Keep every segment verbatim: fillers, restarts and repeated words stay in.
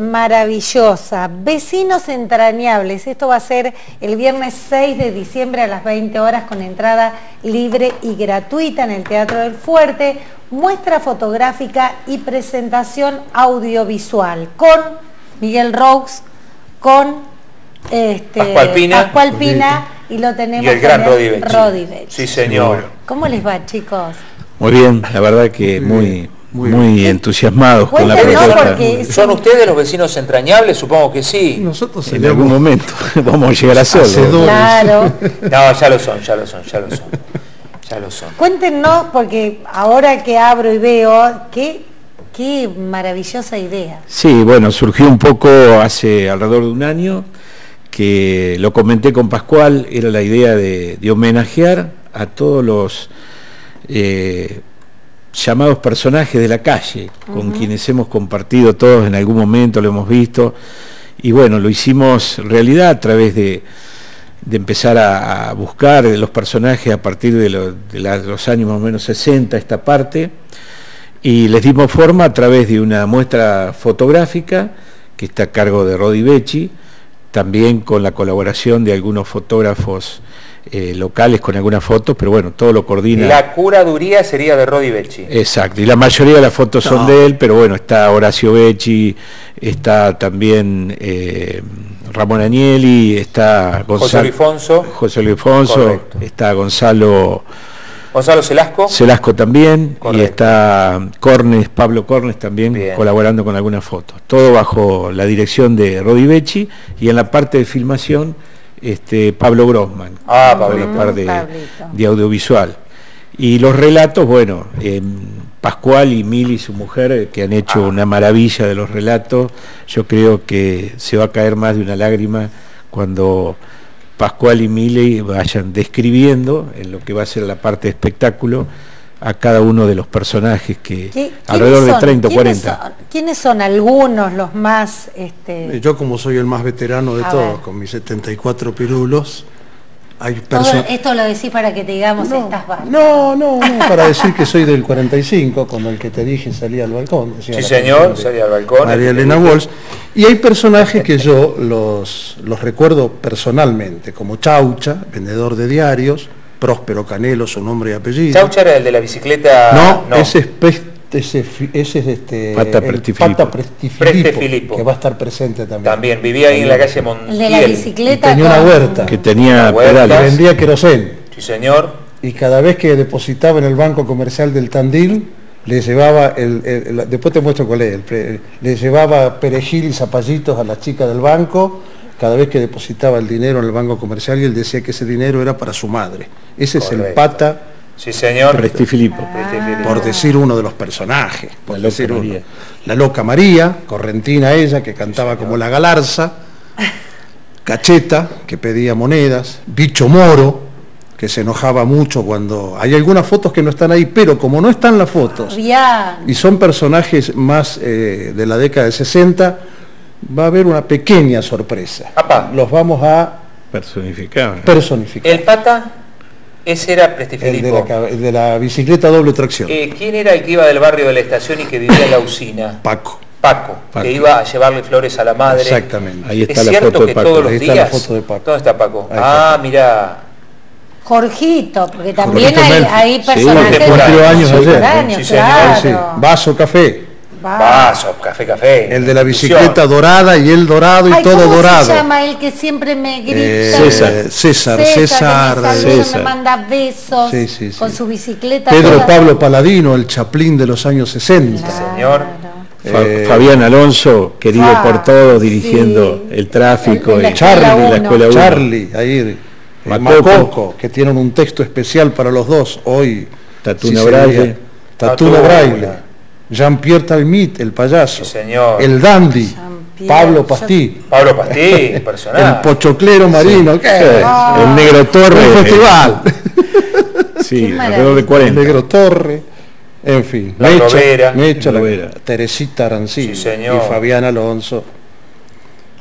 maravillosa. Vecinos entrañables. Esto va a ser el viernes seis de diciembre a las veinte horas con entrada libre y gratuita en el Teatro del Fuerte. Muestra fotográfica y presentación audiovisual con Miguel Roux, con este, Pascual Pina, Pascual Pina y lo tenemos y el gran Rodi Becci. Rodi Becci. Sí, señor. ¿Cómo les va, chicos? Muy bien, la verdad que muy, muy, muy entusiasmados con la propuesta. ¿Son ustedes los vecinos entrañables? Supongo que sí. Nosotros en algún momento vamos a llegar a serlo. Claro. No, ya lo son, ya lo son, ya lo son. Ya lo son. Cuéntenos, porque ahora que abro y veo, qué, qué maravillosa idea. Sí, bueno, surgió un poco hace alrededor de un año, que lo comenté con Pascual, era la idea de, de homenajear a todos los eh, llamados personajes de la calle, uh-huh. con quienes hemos compartido todos en algún momento, lo hemos visto, y bueno, lo hicimos realidad a través de, de empezar a, a buscar los personajes a partir de, lo, de la, los años más o menos sesenta, esta parte, y les dimos forma a través de una muestra fotográfica que está a cargo de Rodi Becci, también con la colaboración de algunos fotógrafos eh, locales con algunas fotos, pero bueno, todo lo coordina. La curaduría sería de Rodi Becci. Exacto, y la mayoría de las fotos no. son de él, pero bueno, está Horacio Becci, está también eh, Ramón Agnelli, está Gonzalo, José Luifonso, José Luifonso, está Gonzalo... Gonzalo Celasco. Celasco también, correcto. Y está Cornes, Pablo Cornes también, bien, colaborando con algunas fotos. Todo bajo la dirección de Rodi Becci, y en la parte de filmación, este, Pablo Grossman, ah, la parte de, de audiovisual. Y los relatos, bueno, eh, Pascual y Mili, su mujer, que han hecho ah. una maravilla de los relatos. Yo creo que se va a caer más de una lágrima cuando Pascual y Mili vayan describiendo en lo que va a ser la parte de espectáculo a cada uno de los personajes que alrededor de treinta o cuarenta. Son, ¿Quiénes son algunos los más...? Este... Yo, como soy el más veterano de a todos, ver. con mis setenta y cuatro pirulos, hay personas... Esto lo decís para que te digamos no, estas barras. No, no, no, para decir que soy del cuarenta y cinco, cuando el que te dije salía al balcón. Sí, señor, salía al balcón. María Elena Walsh. Y hay personajes que yo los, los recuerdo personalmente, como Chaucha, vendedor de diarios, Próspero Canelo, su nombre y apellido. ¿Chaucha era el de la bicicleta? No, no. ese es ese, ese es este Pata Prestifilipo, Preste que va a estar presente también. También, vivía ahí en la calle Montiel. De la bicicleta. Y tenía una huerta. Que tenía pedales. Que vendía querosén. Sí, señor. Y cada vez que depositaba en el Banco Comercial del Tandil, le llevaba, el, el, el, después te muestro cuál es, el, le llevaba perejil y zapallitos a las chicas del banco, cada vez que depositaba el dinero en el Banco Comercial, y él decía que ese dinero era para su madre. Ese Correcto. es el Pata... Sí, señor. Prestifilipo. Ah. Por decir uno de los personajes. Por la, decir loca uno. la loca María, correntina ella, que cantaba sí, como la Galarza. Cacheta, que pedía monedas. Bicho Moro, que se enojaba mucho cuando... Hay algunas fotos que no están ahí, pero como no están las fotos, Bien. y son personajes más eh, de la década de sesenta, va a haber una pequeña sorpresa. Apá. Los vamos a personificar. personificar. El Pata... Ese era Prestifilipo. El de, la, el de la bicicleta doble tracción. Eh, ¿Quién era el que iba del barrio de la estación y que vivía en la usina? Paco. Paco, Paco. que iba a llevarle flores a la madre. Exactamente. Ahí está ¿Es la cierto foto que de Paco. todos los Ahí días? está la foto de Paco. ¿Dónde está Paco? Ahí ah, está. Mira. Jorgito, porque también Jorgito hay, Melfi. hay personajes sí, cumplió años ayer. Años, sí, claro. Sí. Vaso Café. Vaso, café, café. El de la bicicleta dorada y el dorado y Ay, todo ¿cómo dorado. ¿Cómo se llama el que siempre me grita? Eh, César. César, César. César, que me, saluda, César. me manda besos sí, sí, sí. con su bicicleta. Pedro toda... Pablo Paladino, el Chaplin de los años sesenta. Claro. Señor. Eh, Fabián Alonso, querido ah, por todos, dirigiendo sí. el tráfico. El, el, y Charlie, la escuela uno. Charlie, ahí. Macoco. Macoco, que tienen un texto especial para los dos. Hoy. Tatuna sí Braille. Tatuna Braille. Jean-Pierre Talmit, el payaso. Sí, señor. El dandy. Pablo Pastí. Pablo Pastí, personaje. El pochoclero marino. Sí. ¿Qué? Oh. El Negro Torre. El festival. Sí, alrededor de cuarenta. El Negro Torre. En fin. La Mecha, Lovera. Mecha, la Teresita Arancibia. Sí, señor. Y Fabián Alonso.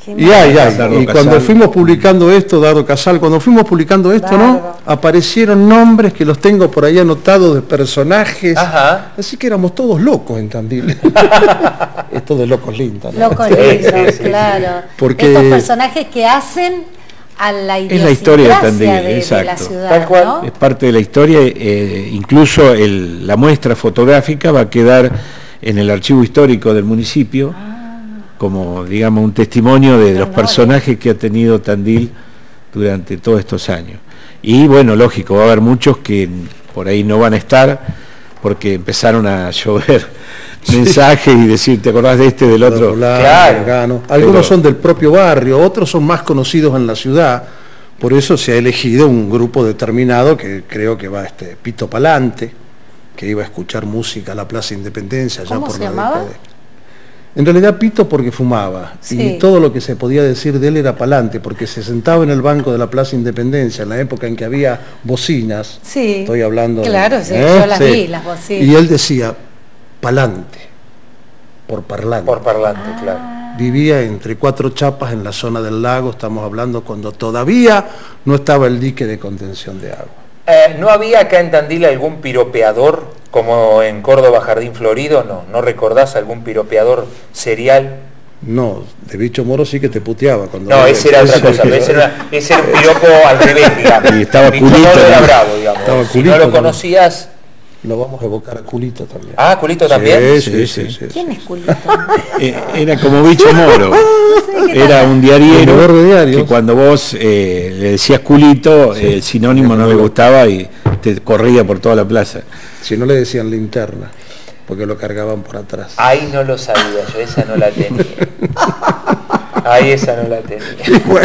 Y hay, hay. Y cuando fuimos publicando esto, Dardo Casal, cuando fuimos publicando esto, Dardo. ¿no? Aparecieron nombres que los tengo por ahí anotados de personajes. Ajá. Así que éramos todos locos en Tandil. Esto de locos lindos, ¿no? Locos lindos, sí, sí, claro. Porque estos personajes que hacen a la es la historia de Tandil, de, exacto. de la ciudad, tal cual, ¿no? Es parte de la historia, eh, incluso el, la muestra fotográfica va a quedar en el archivo histórico del municipio. Ah. Como, digamos, un testimonio de los personajes que ha tenido Tandil durante todos estos años. Y bueno, lógico, va a haber muchos que por ahí no van a estar porque empezaron a llover sí. mensajes y decir, ¿te acordás de este, del otro? Claro. Claro. Algunos Pero, son del propio barrio, otros son más conocidos en la ciudad, por eso se ha elegido un grupo determinado que creo que va este Pito Palante, que iba a escuchar música a la Plaza Independencia. ¿Cómo ya por se llamaba? En realidad Pito porque fumaba, sí. y todo lo que se podía decir de él era Palante, porque se sentaba en el banco de la Plaza Independencia en la época en que había bocinas, sí. estoy hablando... Claro, de, sí, ¿eh? yo las sí. vi, las bocinas. Y él decía, Palante, por parlante. Por parlante, ah. claro. Vivía entre cuatro chapas en la zona del lago, estamos hablando cuando todavía no estaba el dique de contención de agua. Eh, ¿No había acá en Tandil algún piropeador como en Córdoba Jardín Florido? ¿No? ¿No recordás algún piropeador serial? No, de Bicho Moro sí que te puteaba. Cuando no, ese era otra cosa, ese era, ese era un piropo al revés, digamos. Y estaba Bicho Culito. Moro era bravo, digamos. Estaba si Culito, no lo conocías... Lo vamos a evocar a Culito también. Ah, ¿Culito también? Sí, sí, sí. sí, sí ¿Quién sí. es Culito? Era como Bicho Moro. Era un diariero de que cuando vos eh, le decías Culito, sí. el sinónimo no le gustaba y te corría por toda la plaza. Si no le decían linterna, porque lo cargaban por atrás. Ahí no lo sabía, yo esa no la tenía. Ahí esa no la tenía. Y bueno,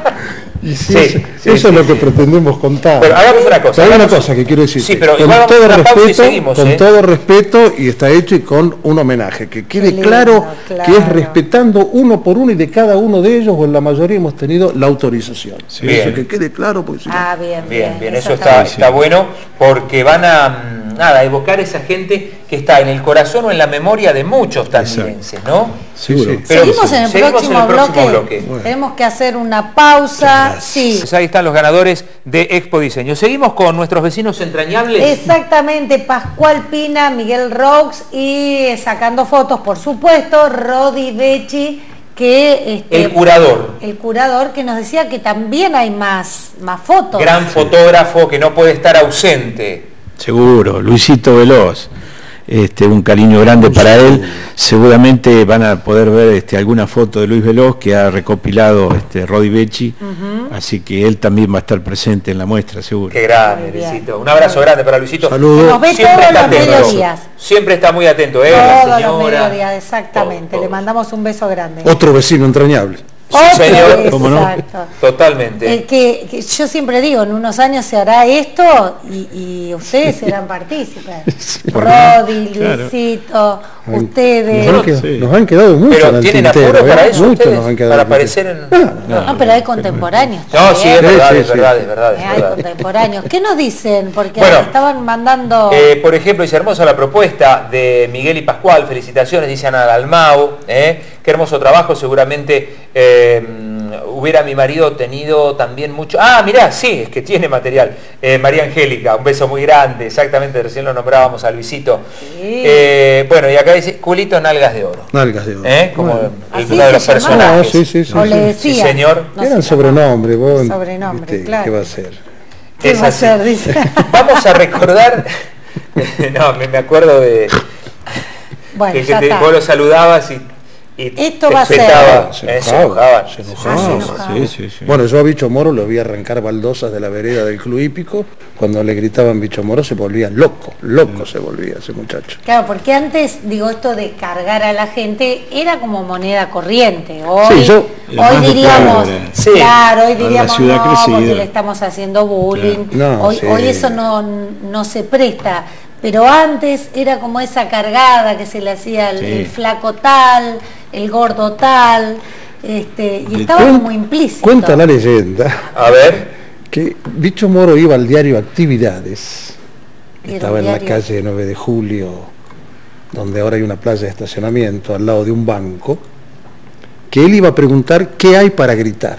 y sí, sí, eso, sí, eso sí, es lo que sí. pretendemos contar. Bueno, hagamos una cosa. Hay una cosa que quiero decir. Sí, pero con igual todo respeto, y seguimos, con ¿eh? todo respeto, y está hecho y con un homenaje. Que quede lindo, claro, claro que es respetando uno por uno y de cada uno de ellos, o en la mayoría hemos tenido la autorización. Sí. Bien. Que quede claro. Pues, ah, bien, bien, bien, bien. Eso, eso está, está, está bueno porque van a... Nada, evocar esa gente que está en el corazón o en la memoria de muchos tandilenses, ¿no? Seguro. Sí. Seguimos, en el, seguimos próximo en el próximo bloque. bloque. Bueno. Tenemos que hacer una pausa. Sí. Pues ahí están los ganadores de Expo Diseño. Seguimos con nuestros vecinos entrañables. Exactamente, Pascual Pina, Miguel Roux y sacando fotos, por supuesto, Rodi Becci, que este, el curador. El curador que nos decía que también hay más, más fotos. Gran fotógrafo que no puede estar ausente. Seguro, Luisito Veloz, este, un cariño grande Luisito. Para él. Seguramente van a poder ver este, alguna foto de Luis Veloz que ha recopilado este, Rodi Becci, uh-huh. así que él también va a estar presente en la muestra, seguro. Qué grande, Luisito. Un abrazo grande para Luisito. Saludos. Nos ve Siempre todos está los atento. mediodías. Siempre está muy atento, ¿eh? Todos la señora. los mediodías, exactamente. Todo, todo. Le mandamos un beso grande. Otro vecino entrañable. Sí, señor. ¿Cómo no? Totalmente. Eh, que, que yo siempre digo, en unos años se hará esto y, y ustedes serán partícipes. Sí, Rodi, claro. Luisito, Ay, ustedes. Nos han, quedado, sí. nos han quedado mucho. Pero en el tienen tintero, apuro ¿eh? para eso mucho ustedes, nos han quedado para aquí. aparecer en... No, no, no pero hay contemporáneos. No, sí, es verdad, sí, es sí, verdad, sí. es verdad. Es hay verdad. contemporáneos. ¿Qué nos dicen? Porque bueno, estaban mandando... Eh, por ejemplo, dice hermosa la propuesta de Miguel y Pascual, felicitaciones, dice Ana Dalmau, ¿eh? Qué hermoso trabajo, seguramente eh, hubiera mi marido tenido también mucho... Ah, mirá, sí, es que tiene material. Eh, María Angélica, un beso muy grande, exactamente, recién lo nombrábamos a Luisito. Sí. Eh, bueno, y acá dice, culito nalgas de oro. Nalgas de oro. ¿Eh? Como bueno. el, uno de los personajes. No, sí, sí, sí, o sí. le decía. Sí, señor. No Eran sobrenombre, vos. Sobrenombre, viste, claro. ¿Qué va a ser? ¿Qué es va a así. ser? Dice. Vamos a recordar... no, me, me acuerdo de... Bueno, que, que ya te, está. vos lo saludabas y... Y esto te va a ser. Se eh, se enojaban. Se enojaban. Ah, se enojaban. Sí, sí, sí. Bueno, yo a Bicho Moro lo vi arrancar baldosas de la vereda del Club Hípico. Cuando le gritaban Bicho Moro se volvía loco, loco se volvía ese muchacho. Claro, porque antes, digo, esto de cargar a la gente era como moneda corriente. Hoy, sí, yo, hoy diríamos, sí. claro, hoy diríamos ciudad no, crecida. porque le estamos haciendo bullying. Claro. No, hoy, sí. hoy eso no, no se presta. Pero antes era como esa cargada que se le hacía el, Sí. el flaco tal, el gordo tal, este, y estaba Cuen- como implícito. Cuenta la leyenda A ver. que Bicho Moro iba al diario Actividades. Era Estaba un en la diario. calle nueve de julio, donde ahora hay una playa de estacionamiento, al lado de un banco. que él iba a preguntar qué hay para gritar.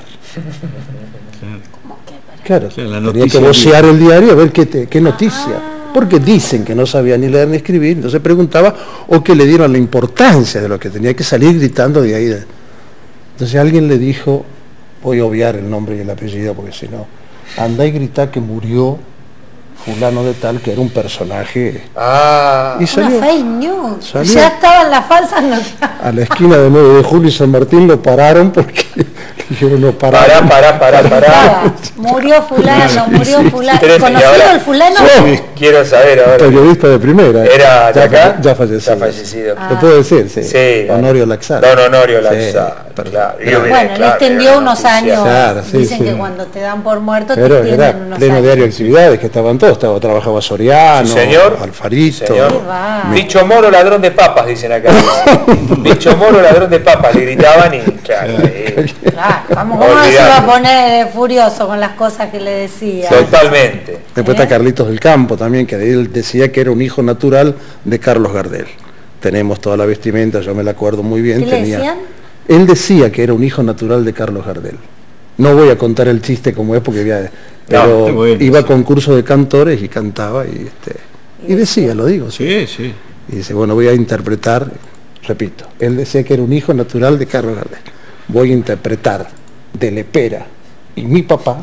Claro, Sí, la tenía noticia que vocear del el diario a ver qué, te- qué noticia. Porque dicen que no sabía ni leer ni escribir, entonces preguntaba, o que le dieron la importancia de lo que tenía que salir gritando de ahí. de- Entonces alguien le dijo, voy a obviar el nombre y el apellido porque si no, anda y grita que murió fulano de tal, que era un personaje. Ah, Y Una salió fake news. salió. Ya estaban las falsas noticias. a la esquina de nueve de julio y San Martín, lo pararon porque dijeron, no pará, pararon. pará, pará, pará. Estaba, murió fulano, murió fulano. Tres, y ¿Conocido ahora- el fulano? Sí. Quiero saber ahora. Periodista de primera. ¿Era de ya, acá? Ya fallecido. Ya fallecido. Ah. ¿Lo puedo decir? Sí. Sí, Honorio Laxar. Don Honorio Sí, Laxar, pero- claro. pero- Yo miré, Bueno, le claro, extendió era unos noticia. años. Claro, sí, Dicen sí. que cuando te dan por muerto te Pero extienden era unos pleno años. diario de actividades, que estaban todos, estaba, trabajaba Soriano, Sí, señor. Alfarito. Señor. Qué va. Bicho moro, ladrón de papas, dicen acá. Bicho moro, ladrón de papas, le gritaban y claro, ahí. Claro, vamos, ¿cómo no se Olvidate. iba a poner eh, furioso con las cosas que le decía? Totalmente. Después ¿Eh? está Carlitos del Campo también, que él decía que era un hijo natural de Carlos Gardel. Tenemos toda la vestimenta, yo me la acuerdo muy bien. ¿Qué le tenía- decían? Él decía que era un hijo natural de Carlos Gardel. No voy a contar el chiste como es porque había- pero está bueno, iba a sí. concurso de cantores y cantaba y este y decía, lo digo, sí. Sí, sí. Y dice, bueno, voy a interpretar, repito, él decía que era un hijo natural de Carlos Gardel. Voy a interpretar de Lepera y mi papá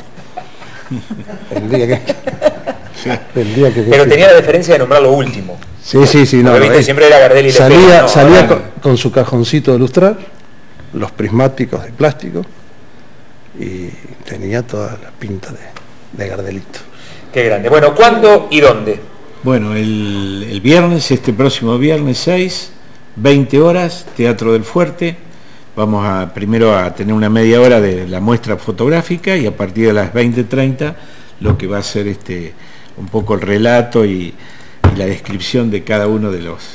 el día que el día que Pero tenía la deferencia de nombrar lo último. Sí, sí, sí, no. Porque, no, viste, él siempre era Gardel y salía Lepera, no, salía ahora- con, con su cajoncito de lustrar, los prismáticos de plástico y tenía toda la pinta de, de Gardelito. Qué grande. Bueno, ¿cuándo y dónde? Bueno, el, el viernes, este próximo viernes seis, veinte horas, Teatro del Fuerte. Vamos a primero a tener una media hora de la muestra fotográfica y a partir de las veinte treinta lo que va a ser este un poco el relato y, y la descripción de cada uno de los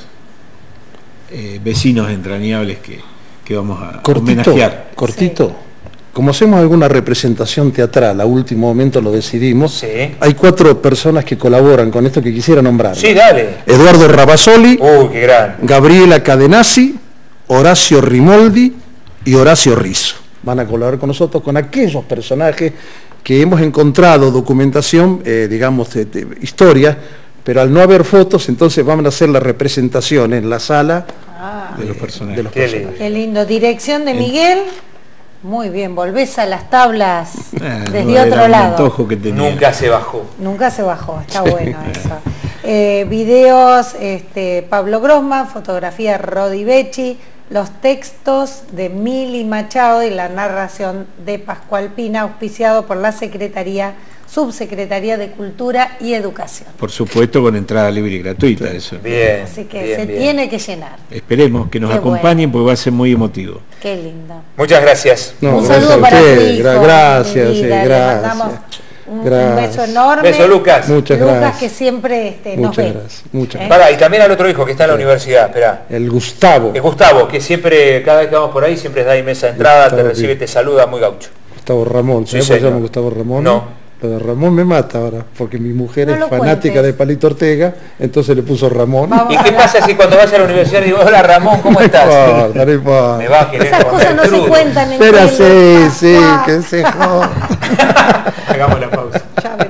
eh, vecinos entrañables que, que vamos a Cortito, homenajear. cortito. Como hacemos alguna representación teatral, a último momento lo decidimos, Sí. hay cuatro personas que colaboran con esto que quisiera nombrar. Sí, dale. Eduardo Rabasoli, Uy, qué grande. Gabriela Cadenazzi, Horacio Rimoldi y Horacio Rizzo. Van a colaborar con nosotros con aquellos personajes que hemos encontrado documentación, eh, digamos, de, de historia, pero al no haber fotos, entonces van a hacer la representación en la sala Ah, De los personajes. de los Qué personajes. qué lindo. Dirección de Miguel. Muy bien, volvés a las tablas Ah, desde no, era otro un lado. antojo que tenía. Nunca se bajó. Nunca se bajó, está bueno eso. Eh, videos, este, Pablo Grossman, fotografía Rodi Becci, los textos de Mili Machado y la narración de Pascual Pina, auspiciado por la Secretaría, Subsecretaría de Cultura y Educación. Por supuesto con entrada libre y gratuita, eso. Bien. Así que bien, se bien. tiene que llenar. Esperemos que nos Qué acompañen porque va a ser muy emotivo. Qué lindo. Muchas gracias. No, Un gracias saludo a para tu ustedes, hijo, gra- gracias, mi sí, vida, le gracias. mandamos un, un Gracias. beso enorme. Beso, Lucas. Muchas Lucas gracias. que siempre este, nos Muchas ve. gracias, muchas ¿Eh? Pará, y también al otro hijo que está en la universidad, esperá. El Gustavo, Es Gustavo, que siempre, cada vez que vamos por ahí, siempre da ahí mesa de entrada, te Gustavo, recibe, sí. te saluda, muy gaucho. Gustavo Ramón, Sí, ¿sabes por qué se señor. llama Gustavo Ramón? No. Lo de Ramón me mata ahora, porque mi mujer No es lo fanática cuentes. de Palito Ortega, entonces le puso Ramón. Vamos. ¿Y qué pasa si cuando vas a la universidad digo, hola Ramón, ¿cómo No estás? importa, no importa. Me va a querer Esas comer cosas no se crudo. cuentan en Pero tele, sí, sí, Pascual. que se joda. Hagamos la pausa. Ya